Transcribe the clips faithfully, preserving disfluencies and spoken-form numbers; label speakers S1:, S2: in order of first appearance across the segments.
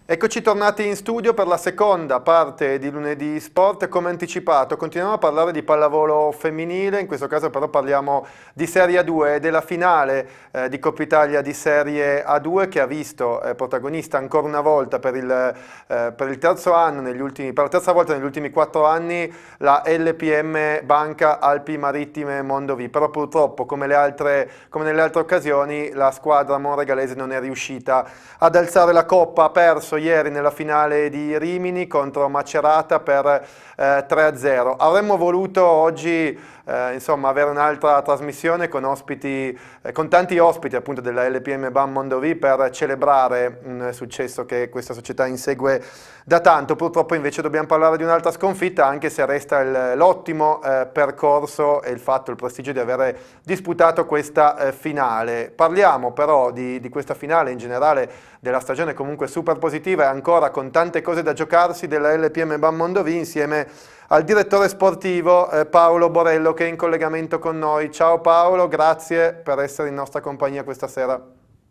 S1: Eccoci tornati in studio per la seconda parte di Lunedì Sport. Come anticipato continuiamo a parlare di pallavolo femminile, in questo caso però parliamo di Serie A due e della finale eh, di Coppa Italia di Serie A due, che ha visto eh, protagonista ancora una volta per il, eh, per il terzo anno, negli ultimi, per la terza volta negli ultimi quattro anni, la L P M Banca Alpi Marittime Mondovì. Però purtroppo, come, le altre, come nelle altre occasioni, la squadra monregalese non è riuscita ad alzare la coppa. Ha perso ieri nella finale di Rimini contro Macerata per eh, tre a zero. Avremmo voluto oggi eh, insomma, avere un'altra trasmissione con, ospiti, eh, con tanti ospiti appunto della L P M Ban Mondovì per celebrare un successo che questa società insegue da tanto. Purtroppo invece dobbiamo parlare di un'altra sconfitta, anche se resta l'ottimo eh, percorso e il fatto, il prestigio di avere disputato questa eh, finale. Parliamo però di, di questa finale in generale, della stagione comunque super positiva e ancora con tante cose da giocarsi della L P M Ban Mondovì, insieme al direttore sportivo eh, Paolo Borello, che è in collegamento con noi. Ciao Paolo, grazie per essere in nostra compagnia questa sera.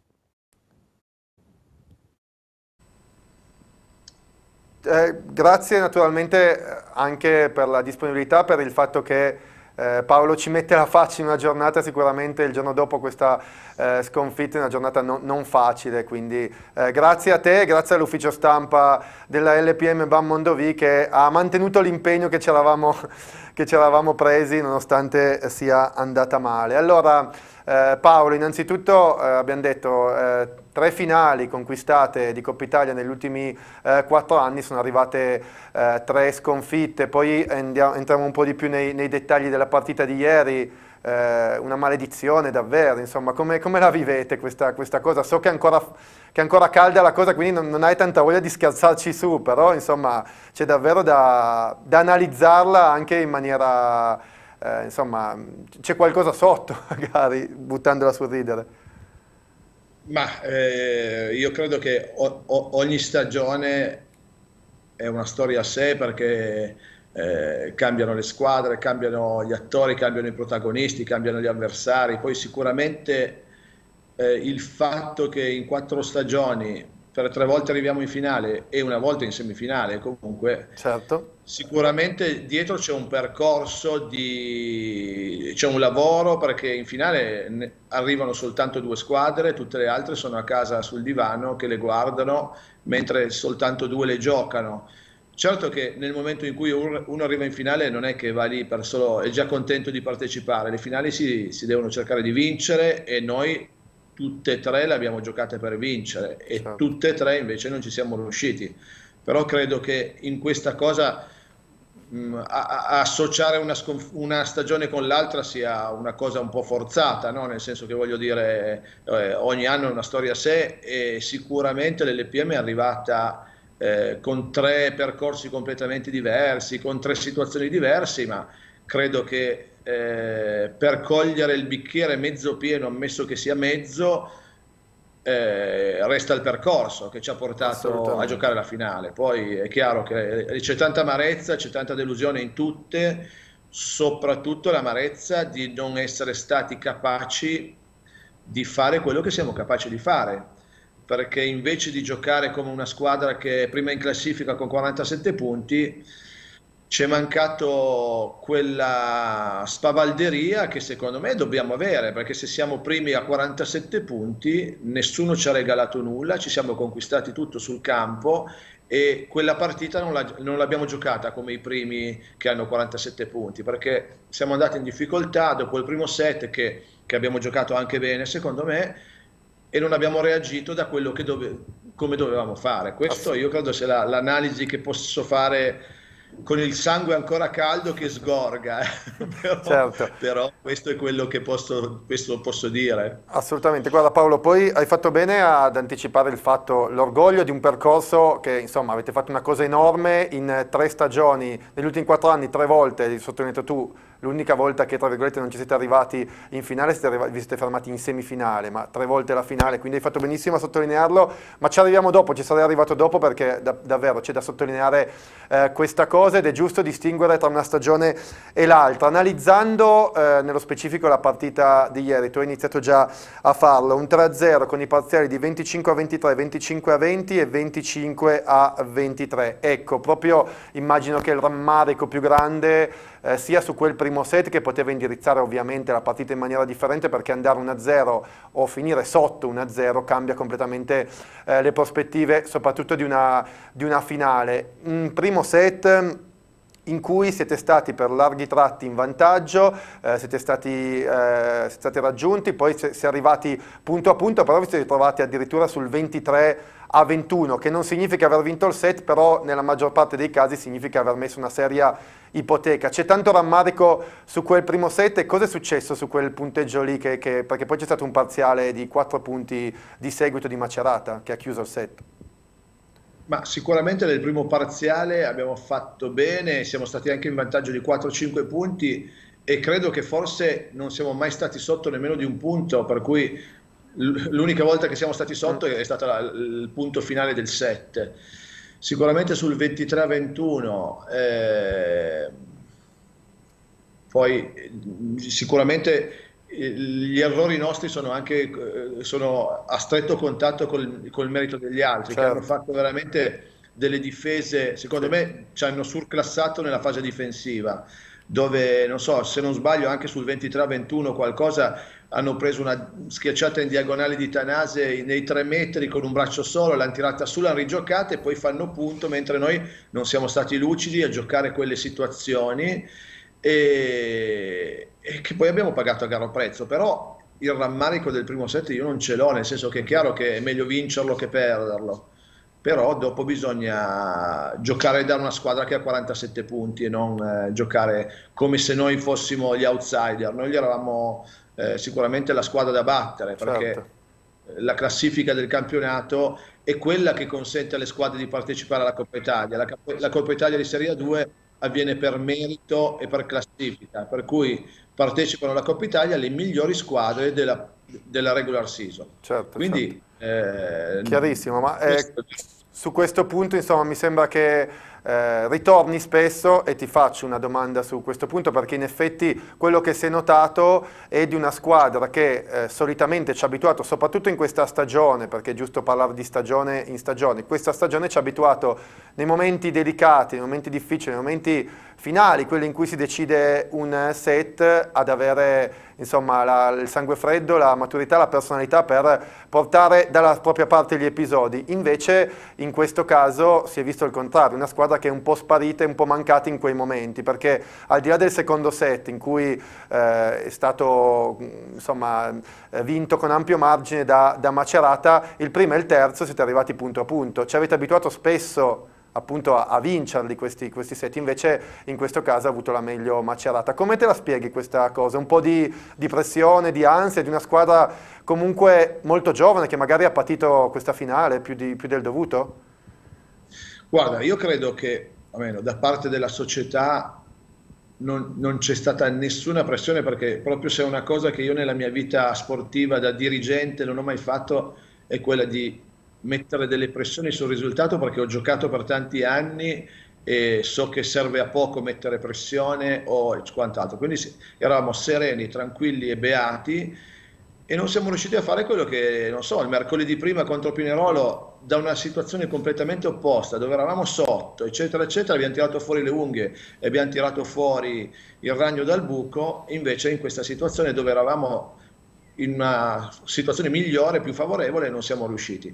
S1: Eh, grazie naturalmente anche per la disponibilità, per il fatto che Eh, Paolo ci mette la faccia in una giornata, sicuramente il giorno dopo questa eh, sconfitta, è una giornata no, non facile, quindi eh, grazie a te, grazie all'ufficio stampa della L P M Ban Mondovì, che ha mantenuto l'impegno che ci eravamo, che ci eravamo presi nonostante sia andata male. Allora eh, Paolo, innanzitutto eh, abbiamo detto eh, tre finali conquistate di Coppa Italia negli ultimi eh, quattro anni, sono arrivate eh, tre sconfitte, poi andiamo, entriamo un po' di più nei, nei dettagli della partita di ieri, eh, una maledizione davvero, insomma, come, come la vivete questa, questa cosa? So che è ancora, che è ancora calda la cosa, quindi non, non hai tanta voglia di scherzarci su, però insomma c'è davvero da, da analizzarla anche in maniera, eh, insomma, c'è qualcosa sotto magari, buttandola sul ridere.
S2: Ma eh, io credo che o- o- ogni stagione è una storia a sé, perché eh, cambiano le squadre, cambiano gli attori, cambiano i protagonisti, cambiano gli avversari. Poi sicuramente eh, il fatto che in quattro stagioni per tre volte arriviamo in finale e una volta in semifinale, comunque
S1: Certo.
S2: sicuramente dietro c'è un percorso, di... c'è un lavoro, perché in finale ne- arrivano soltanto due squadre, tutte le altre sono a casa sul divano che le guardano, mentre soltanto due le giocano. Certo che nel momento in cui un- uno arriva in finale non è che va lì per solo, è già contento di partecipare, le finali si, si devono cercare di vincere, e noi tutte e tre le abbiamo giocate per vincere e
S1: Certo.
S2: tutte e tre invece non ci siamo riusciti. Però credo che in questa cosa mh, a- a- associare una, sconf- una stagione con l'altra sia una cosa un po' forzata, no? Nel senso che, voglio dire, eh, ogni anno è una storia a sé, e sicuramente l'L P M è arrivata eh, con tre percorsi completamente diversi, con tre situazioni diverse, ma credo che eh, per cogliere il bicchiere mezzo pieno, ammesso che sia mezzo, eh, resta il percorso che ci ha portato a
S1: Assolutamente.
S2: giocare la finale. Poi è chiaro che c'è tanta amarezza, c'è tanta delusione in tutte, soprattutto l'amarezza di non essere stati capaci di fare quello che siamo capaci di fare, perché invece di giocare come una squadra che è prima in classifica con quarantasette punti, ci è mancato quella spavalderia che secondo me dobbiamo avere, perché se siamo primi a quarantasette punti, nessuno ci ha regalato nulla, ci siamo conquistati tutto sul campo, e quella partita non la- non l'abbiamo giocata come i primi che hanno quarantasette punti, perché siamo andati in difficoltà dopo il primo set che, che abbiamo giocato anche bene secondo me, e non abbiamo reagito da quello che dove, come dovevamo fare. Questo
S1: Ass-
S2: io credo sia la- l'analisi che posso fare con il sangue ancora caldo che sgorga, eh. Però,
S1: Certo.
S2: però questo è quello che posso, questo posso dire.
S1: Assolutamente, guarda Paolo, poi hai fatto bene ad anticipare il fatto, l'orgoglio di un percorso che insomma avete fatto una cosa enorme in tre stagioni, negli ultimi quattro anni, tre volte, hai sottolineato tu, l'unica volta che tra virgolette non ci siete arrivati in finale, siete arrivati, vi siete fermati in semifinale, ma tre volte la finale, quindi hai fatto benissimo a sottolinearlo, ma ci arriviamo dopo, ci sarei arrivato dopo perché da- davvero c'è da sottolineare eh, questa cosa. cose ed è giusto distinguere tra una stagione e l'altra. Analizzando eh, nello specifico la partita di ieri, tu hai iniziato già a farlo, un tre a zero con i parziali di venticinque a ventitré, venticinque a venti e venticinque a ventitré. Ecco, proprio immagino che il rammarico più grande eh, sia su quel primo set, che poteva indirizzare ovviamente la partita in maniera differente, perché andare uno a zero o finire sotto uno a zero cambia completamente eh, le prospettive, soprattutto di una, di una finale. Un primo set in cui siete stati per larghi tratti in vantaggio, eh, siete, stati, eh, siete stati raggiunti, poi si è arrivati punto a punto, però vi siete ritrovati addirittura sul ventitré a ventuno, che non significa aver vinto il set, però nella maggior parte dei casi significa aver messo una seria ipoteca. C'è tanto rammarico su quel primo set, e cosa è successo su quel punteggio lì? Che, che, perché poi c'è stato un parziale di quattro punti di seguito di Macerata, che ha chiuso il set.
S2: Ma sicuramente nel primo parziale abbiamo fatto bene, siamo stati anche in vantaggio di quattro cinque punti, e credo che forse non siamo mai stati sotto nemmeno di un punto, per cui l'unica volta che siamo stati sotto è stato la, il punto finale del set. Sicuramente sul ventitré a ventuno, eh, poi sicuramente gli errori nostri sono anche sono a stretto contatto col, col merito degli altri, certo, che hanno fatto veramente delle difese, secondo sì. me ci hanno surclassato nella fase difensiva, dove non so, se non sbaglio anche sul ventitré a ventuno qualcosa hanno preso una schiacciata in diagonale di Tanase nei tre metri con un braccio solo, l'hanno tirata su, l'hanno rigiocata e poi fanno punto, mentre noi non siamo stati lucidi a giocare quelle situazioni, e, e che poi abbiamo pagato a caro prezzo. Però il rammarico del primo set io non ce l'ho, nel senso che è chiaro che è meglio vincerlo che perderlo, però dopo bisogna giocare da una squadra che ha quarantasette punti e non eh, giocare come se noi fossimo gli outsider. Noi eravamo eh, sicuramente la squadra da battere, perché certo, la classifica del campionato è quella che consente alle squadre di partecipare alla Coppa Italia. La, la Coppa Italia di Serie A due avviene per merito e per classifica, per cui partecipano alla Coppa Italia le migliori squadre della, della regular season.
S1: Certo,
S2: quindi
S1: certo. Eh, chiarissimo, ma eh, su questo punto insomma mi sembra che eh, ritorni spesso, e ti faccio una domanda su questo punto, perché in effetti quello che si è notato è di una squadra che eh, solitamente ci ha abituato, soprattutto in questa stagione, perché è giusto parlare di stagione in stagione, questa stagione ci ha abituato nei momenti delicati, nei momenti difficili, nei momenti finali, quelli in cui si decide un set, ad avere insomma la, il sangue freddo, la maturità, la personalità per portare dalla propria parte gli episodi. Invece in questo caso si è visto il contrario, una squadra che è un po' sparita e un po' mancata in quei momenti, perché al di là del secondo set in cui eh, è stato insomma vinto con ampio margine da, da Macerata, il primo e il terzo siete arrivati punto a punto. Ci avete abituato spesso appunto a, a vincerli questi, questi set, invece in questo caso ha avuto la meglio Macerata. Come te la spieghi questa cosa? Un po' di, di pressione, di ansia, di una squadra comunque molto giovane che magari ha patito questa finale più, di, più del dovuto?
S2: Guarda, io credo che almeno da parte della società non, non c'è stata nessuna pressione, perché proprio se è una cosa che io nella mia vita sportiva da dirigente non ho mai fatto è quella di mettere delle pressioni sul risultato, perché ho giocato per tanti anni e so che serve a poco mettere pressione o quant'altro. Quindi sì, eravamo sereni, tranquilli e beati, e non siamo riusciti a fare quello che, non so, il mercoledì prima contro Pinerolo, da una situazione completamente opposta, dove eravamo sotto, eccetera, eccetera, abbiamo tirato fuori le unghie e abbiamo tirato fuori il ragno dal buco. Invece in questa situazione, dove eravamo in una situazione migliore, più favorevole, non siamo riusciti.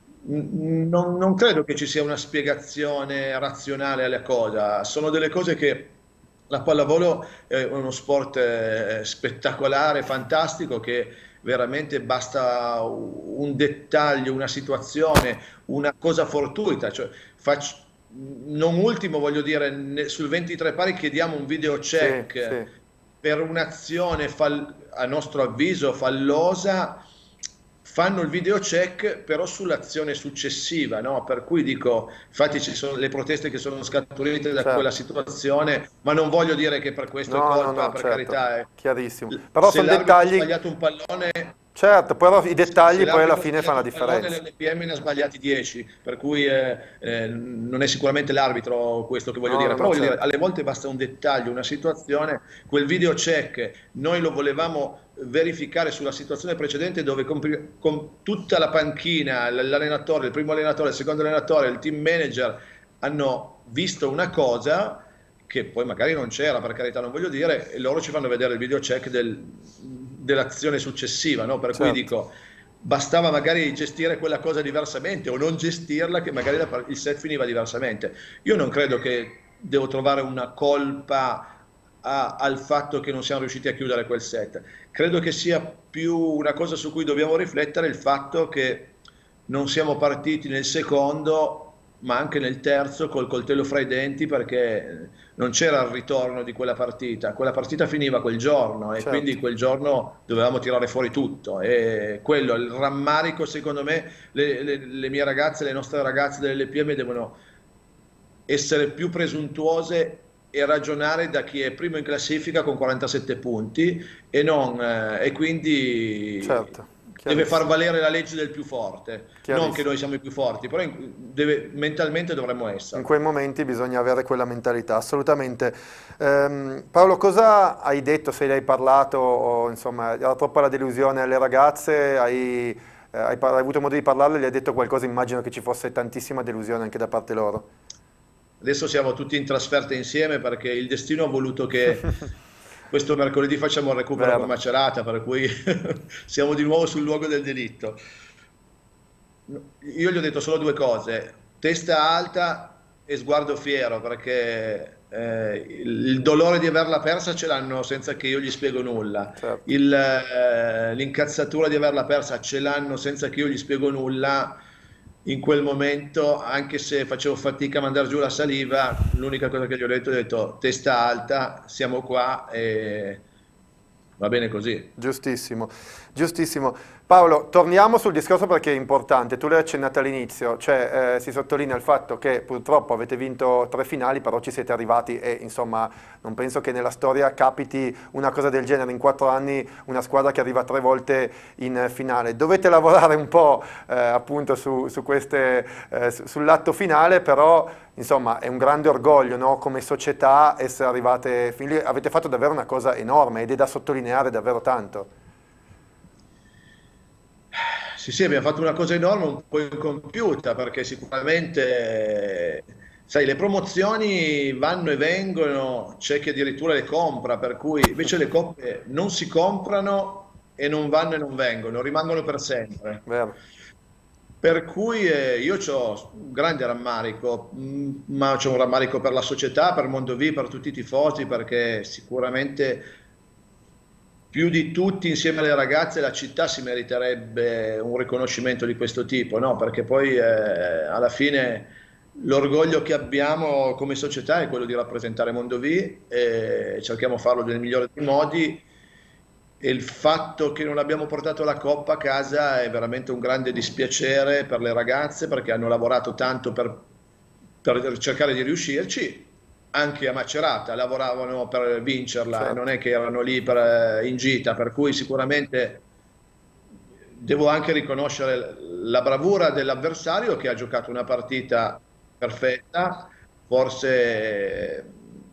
S2: Non, non credo che ci sia una spiegazione razionale alla cosa, sono delle cose che la pallavolo è uno sport eh, spettacolare, fantastico, che veramente basta un dettaglio, una situazione, una cosa fortuita. Cioè, faccio, non ultimo voglio dire, sul ventitré pari chiediamo un video check sì, sì. per un'azione a nostro avviso fallosa, fanno il video check però sull'azione successiva, no? Per cui dico, infatti ci sono le proteste che sono scaturite da certo. quella situazione, ma non voglio dire che per questo no, è colpa, no, no, per certo. carità è
S1: chiarissimo, però
S2: se
S1: sono dettagli.
S2: Ha sbagliato un pallone,
S1: Certo, però i dettagli
S2: Se
S1: poi alla
S2: l'arbitro ha
S1: fine fanno la
S2: sbagliato un pallone,
S1: differenza.
S2: l'L P M ne ha sbagliati dieci, per cui eh, eh, non è sicuramente l'arbitro questo che voglio
S1: No, no,
S2: dire, però
S1: no,
S2: voglio dire,
S1: certo.
S2: alle volte basta un dettaglio, una situazione, quel video check, noi lo volevamo verificare sulla situazione precedente dove con, con tutta la panchina, l'allenatore, il primo allenatore, il secondo allenatore, il team manager hanno visto una cosa che poi magari non c'era, per carità non voglio dire, e loro ci fanno vedere il video check del, dell'azione successiva, no? Per cui
S1: Certo.
S2: dico, bastava magari gestire quella cosa diversamente o non gestirla, che magari la, il set finiva diversamente. Io non credo che devo trovare una colpa a, al fatto che non siamo riusciti a chiudere quel set. Credo che sia più una cosa su cui dobbiamo riflettere, il fatto che non siamo partiti nel secondo, ma anche nel terzo col coltello fra i denti, perché non c'era il ritorno di quella partita. Quella partita finiva quel giorno e
S1: Certo.
S2: quindi quel giorno dovevamo tirare fuori tutto. E quello, il rammarico, secondo me, le, le, le mie ragazze, le nostre ragazze dell'L P M devono essere più presuntuose e ragionare da chi è primo in classifica con quarantasette punti e, non, eh, e quindi
S1: Certo,
S2: deve far
S1: chiarissimo,
S2: valere la legge del più forte, non che
S1: chiarissimo.
S2: noi siamo i più forti, però in- deve- mentalmente dovremmo
S1: In
S2: esserlo.
S1: quei momenti bisogna avere quella mentalità, assolutamente. Ehm, Paolo, cosa hai detto, se ne hai parlato, o insomma, era troppa la delusione alle ragazze, hai, eh, hai par- hai avuto modo di parlarle, gli hai detto qualcosa, immagino che ci fosse tantissima delusione anche da parte loro.
S2: Adesso siamo tutti in trasferta insieme perché il destino ha voluto che questo mercoledì facciamo il recupero con
S1: Vero,
S2: Macerata, per cui siamo di nuovo sul luogo del delitto. Io gli ho detto solo due cose: testa alta e sguardo fiero, perché eh, il, il dolore di averla persa ce l'hanno senza che io gli spiego nulla.
S1: certo.
S2: Il, eh, l'incazzatura di averla persa ce l'hanno senza che io gli spiego nulla. In quel momento, anche se facevo fatica a mandare giù la saliva, l'unica cosa che gli ho detto, ho detto testa alta, siamo qua e va bene così.
S1: Giustissimo, giustissimo. Paolo, torniamo sul discorso perché è importante, tu l'hai accennato all'inizio, cioè eh, si sottolinea il fatto che purtroppo avete vinto tre finali, però ci siete arrivati e insomma non penso che nella storia capiti una cosa del genere in quattro anni, una squadra che arriva tre volte in finale. Dovete lavorare un po' eh, appunto su, su queste, eh, su- sull'atto finale, però insomma è un grande orgoglio, no? Come società essere arrivate fin lì, avete fatto davvero una cosa enorme ed è da sottolineare davvero tanto.
S2: Sì, sì, abbiamo fatto una cosa enorme, un po' incompiuta, perché sicuramente, sai, le promozioni vanno e vengono, c'è chi addirittura le compra, per cui invece le coppe non si comprano e non vanno e non vengono, rimangono per sempre.
S1: Vero?
S2: Per cui eh, io ho un grande rammarico, mh, ma c'ho un rammarico per la società, per Mondovì, per tutti i tifosi, perché sicuramente più di tutti insieme alle ragazze la città si meriterebbe un riconoscimento di questo tipo, no? Perché poi eh, alla fine l'orgoglio che abbiamo come società è quello di rappresentare Mondovì e cerchiamo di farlo nel migliore dei modi, e il fatto che non abbiamo portato la coppa a casa è veramente un grande dispiacere per le ragazze, perché hanno lavorato tanto per, per cercare di riuscirci. Anche a Macerata lavoravano per vincerla e non
S1: Certo.
S2: è che erano lì per, in gita, per cui sicuramente devo anche riconoscere la bravura dell'avversario, che ha giocato una partita perfetta, forse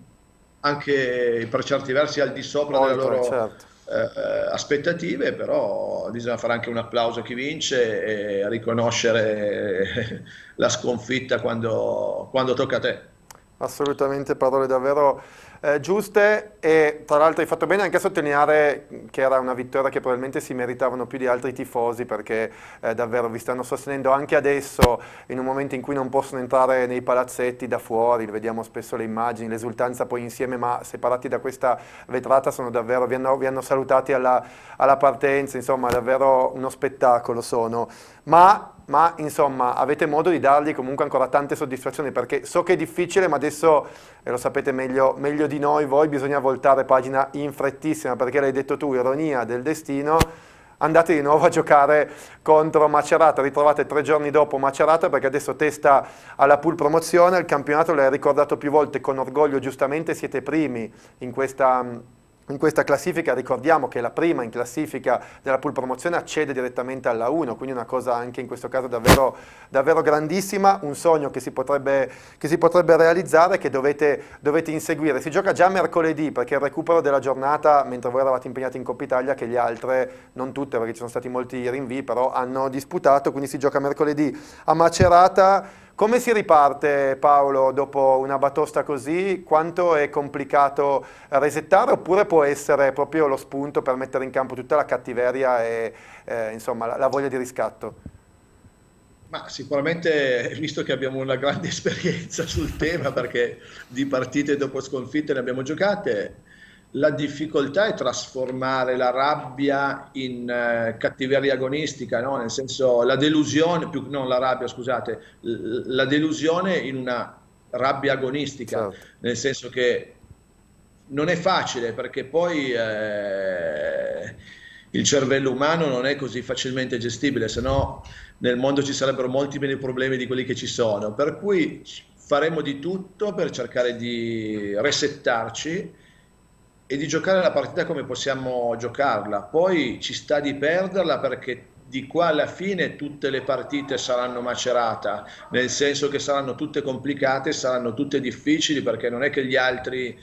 S2: anche per certi versi al di sopra delle
S1: Oltre,
S2: loro
S1: certo.
S2: eh, aspettative, però bisogna fare anche un applauso a chi vince e riconoscere la sconfitta quando, quando tocca a te.
S1: Assolutamente parole davvero eh, giuste e tra l'altro hai fatto bene anche a sottolineare che era una vittoria che probabilmente si meritavano più di altri tifosi perché eh, davvero vi stanno sostenendo anche adesso in un momento in cui non possono entrare nei palazzetti da fuori, vediamo spesso le immagini, l'esultanza poi insieme ma separati da questa vetrata sono davvero, vi hanno, vi hanno salutati alla, alla partenza, insomma davvero uno spettacolo sono. Ma, ma insomma avete modo di dargli comunque ancora tante soddisfazioni perché so che è difficile ma adesso, e lo sapete meglio, meglio di noi voi, bisogna voltare pagina in frettissima perché l'hai detto tu, ironia del destino, andate di nuovo a giocare contro Macerata, ritrovate tre giorni dopo Macerata perché adesso testa alla pool promozione, il campionato l'hai ricordato più volte con orgoglio, giustamente siete primi in questa in questa classifica. Ricordiamo che la prima in classifica della pool promozione accede direttamente alla uno, quindi una cosa anche in questo caso davvero, davvero grandissima, un sogno che si potrebbe, che si potrebbe realizzare, che dovete, dovete inseguire. Si gioca già mercoledì, perché il recupero della giornata, mentre voi eravate impegnati in Coppa Italia, che le altre, non tutte perché ci sono stati molti rinvii, però hanno disputato, quindi si gioca mercoledì a Macerata. Come si riparte, Paolo, dopo una batosta così? Quanto è complicato resettare, oppure può essere proprio lo spunto per mettere in campo tutta la cattiveria e eh, insomma, la, la voglia di riscatto?
S2: Ma sicuramente, visto che abbiamo una grande esperienza sul tema, perché di partite dopo sconfitte ne abbiamo giocate, la difficoltà è trasformare la rabbia in eh, cattiveria agonistica, no? Nel senso, la delusione, più non la rabbia, scusate, l- la delusione in una rabbia agonistica,
S1: Certo.
S2: nel senso che non è facile, perché poi eh, il cervello umano non è così facilmente gestibile, se no nel mondo ci sarebbero molti meno problemi di quelli che ci sono, per cui faremo di tutto per cercare di resettarci e di giocare la partita come possiamo giocarla. Poi ci sta di perderla, perché di qua alla fine tutte le partite saranno Macerata, nel senso che saranno tutte complicate, saranno tutte difficili, perché non è che gli altri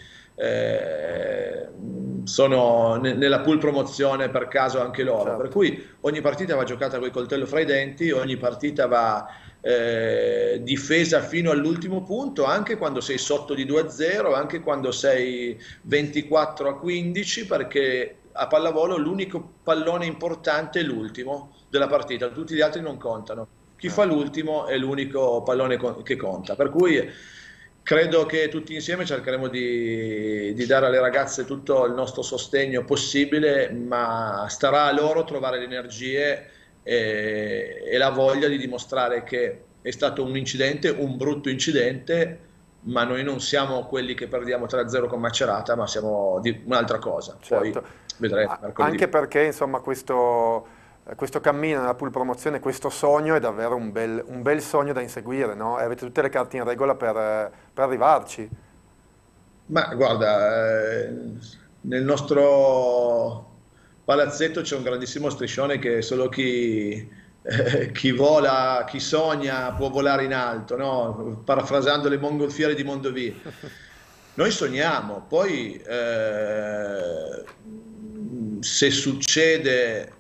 S2: eh, sono ne- nella pool promozione per caso anche loro, per
S1: Certo.
S2: cui ogni partita va giocata col coltello fra i denti, ogni partita va eh, difesa fino all'ultimo punto, anche quando sei sotto di due a zero, anche quando sei ventiquattro a quindici, perché a pallavolo l'unico pallone importante è l'ultimo della partita, tutti gli altri non contano. Chi fa
S1: Certo.
S2: l'ultimo è l'unico pallone co- che conta. Per cui credo che tutti insieme cercheremo di, di dare alle ragazze tutto il nostro sostegno possibile, ma starà a loro trovare le energie e, e la voglia di dimostrare che è stato un incidente, un brutto incidente, ma noi non siamo quelli che perdiamo tre a zero con Macerata, ma siamo di un'altra cosa. Poi
S1: Certo.
S2: vedremo
S1: A- Anche
S2: mercoledì.
S1: perché insomma questo, eh, questo cammino nella pool promozione, questo sogno è davvero un bel, un bel sogno da inseguire, no? E avete tutte le carte in regola per, eh, per arrivarci.
S2: Ma guarda, eh, nel nostro palazzetto c'è un grandissimo striscione che solo chi, eh, chi vola, chi sogna può volare in alto, no? Parafrasando le mongolfiere di Mondovì. Noi sogniamo, poi eh, se succede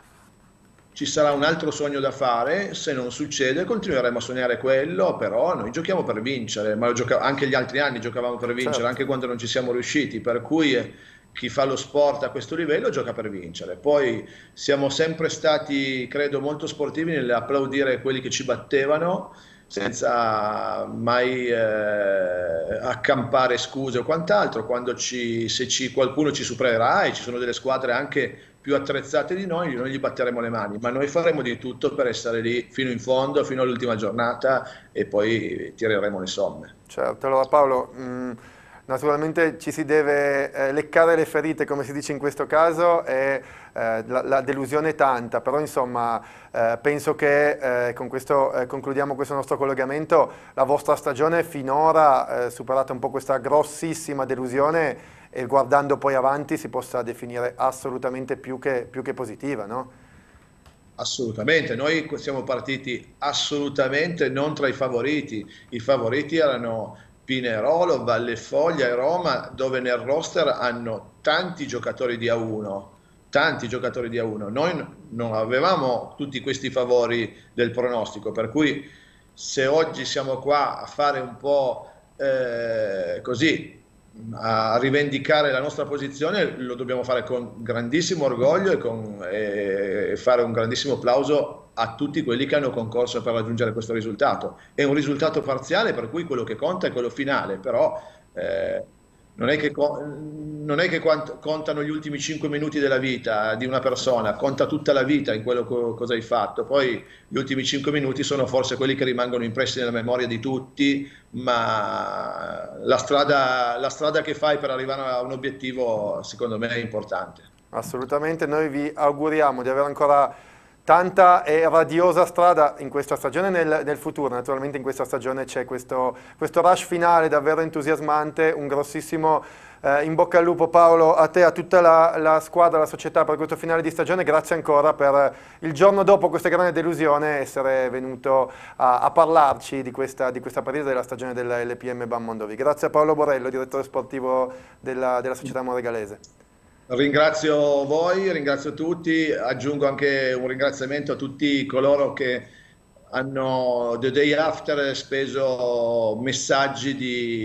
S2: ci sarà un altro sogno da fare, se non succede continueremo a sognare quello, però noi giochiamo per vincere, ma lo gioca- anche gli altri anni giocavamo per vincere,
S1: Certo.
S2: anche quando non ci siamo riusciti, per cui eh, chi fa lo sport a questo livello gioca per vincere. Poi siamo sempre stati, credo, molto sportivi nell'applaudire quelli che ci battevano, senza mai eh, accampare scuse o quant'altro. Quando ci, se ci, qualcuno ci supererà, e ci sono delle squadre anche più attrezzate di noi, noi gli batteremo le mani, ma noi faremo di tutto per essere lì fino in fondo, fino all'ultima giornata, e poi tireremo le somme.
S1: Certo, allora Paolo, mh, naturalmente ci si deve eh, leccare le ferite, come si dice in questo caso, e eh, la, la delusione è tanta, però insomma eh, penso che eh, con questo eh, concludiamo questo nostro collegamento. La vostra stagione finora, eh, superata un po' questa grossissima delusione, e guardando poi avanti si possa definire assolutamente più che, più che positiva, no?
S2: Assolutamente, noi siamo partiti assolutamente non tra i favoriti, i favoriti erano Pinerolo, Vallefoglia e Roma, dove nel roster hanno tanti giocatori di A uno, tanti giocatori di A uno. Noi n- non avevamo tutti questi favori del pronostico, per cui se oggi siamo qua a fare un po' eh, così, a rivendicare la nostra posizione, lo dobbiamo fare con grandissimo orgoglio e, con, e fare un grandissimo applauso a tutti quelli che hanno concorso per raggiungere questo risultato. È un risultato parziale, per cui quello che conta è quello finale, però eh, non è che, co- non è che quant- contano gli ultimi cinque minuti della vita di una persona, conta tutta la vita in quello co- cosa hai fatto. Poi gli ultimi cinque minuti sono forse quelli che rimangono impressi nella memoria di tutti, ma la strada, la strada che fai per arrivare a un obiettivo secondo me è importante.
S1: Assolutamente, noi vi auguriamo di avere ancora tanta e radiosa strada in questa stagione e nel, nel futuro. Naturalmente in questa stagione c'è questo, questo rush finale davvero entusiasmante, un grossissimo eh, in bocca al lupo Paolo a te, a tutta la, la squadra, la società per questo finale di stagione, grazie ancora per il giorno dopo questa grande delusione essere venuto a, a parlarci di questa, di questa partita della stagione della L P M BAM Mondovì. Grazie a Paolo Borello, direttore sportivo della, della società moregalese.
S2: Ringrazio voi, ringrazio tutti, aggiungo anche un ringraziamento a tutti coloro che hanno the day after speso messaggi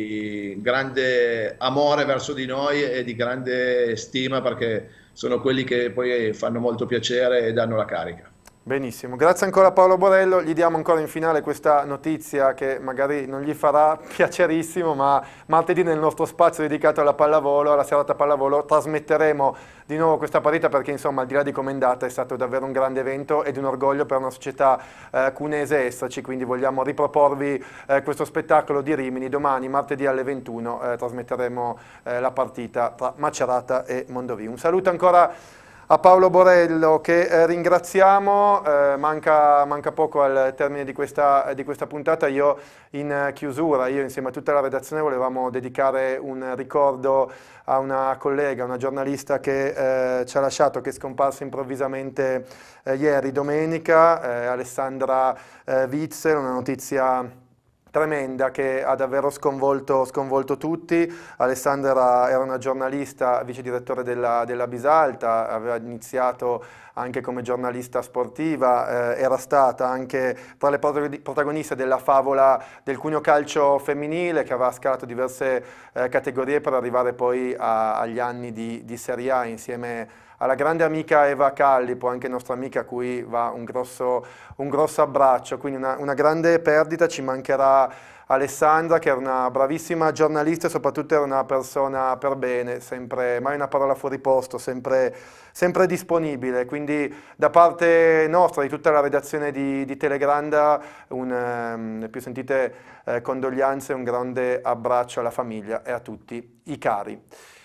S2: di grande amore verso di noi e di grande stima, perché sono quelli che poi fanno molto piacere e danno la carica.
S1: Benissimo, grazie ancora a Paolo Borello, gli diamo ancora in finale questa notizia che magari non gli farà piacerissimo, ma martedì nel nostro spazio dedicato alla pallavolo, alla serata pallavolo, trasmetteremo di nuovo questa partita perché insomma al di là di come è andata è stato davvero un grande evento ed un orgoglio per una società eh, cunese esserci, quindi vogliamo riproporvi eh, questo spettacolo di Rimini. Domani martedì alle ventuno eh, trasmetteremo eh, la partita tra Macerata e Mondovì. Un saluto ancora a Paolo Borello che eh, ringraziamo, eh, manca, manca poco al termine di questa, di questa puntata. Io in chiusura, io insieme a tutta la redazione volevamo dedicare un ricordo a una collega, una giornalista che eh, ci ha lasciato, che è scomparsa improvvisamente eh, ieri domenica, eh, Alessandra eh, Witzel, una notizia tremenda che ha davvero sconvolto, sconvolto tutti. Alessandra era una giornalista, vice direttore della, della Bisalta, aveva iniziato anche come giornalista sportiva, eh, era stata anche tra le protagoniste della favola del Cuneo Calcio femminile, che aveva scalato diverse eh, categorie per arrivare poi a, agli anni di, di Serie A insieme alla grande amica Eva Callipo, anche nostra amica, a cui va un grosso, un grosso abbraccio, quindi una, una grande perdita. Ci mancherà Alessandra, che era una bravissima giornalista e soprattutto era una persona per bene, sempre, mai una parola fuori posto, sempre, sempre disponibile. Quindi da parte nostra, di tutta la redazione di, di Telegranda, un, ehm, le più sentite eh, condoglianze e un grande abbraccio alla famiglia e a tutti i cari.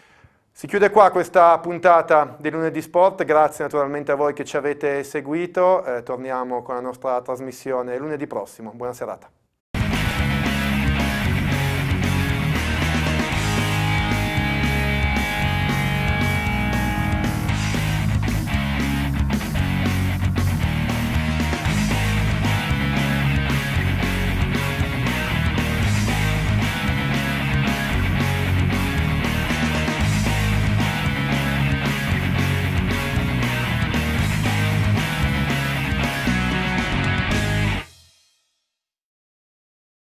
S1: Si chiude qua questa puntata di Lunedì Sport, grazie naturalmente a voi che ci avete seguito, eh, torniamo con la nostra trasmissione lunedì prossimo, buona serata.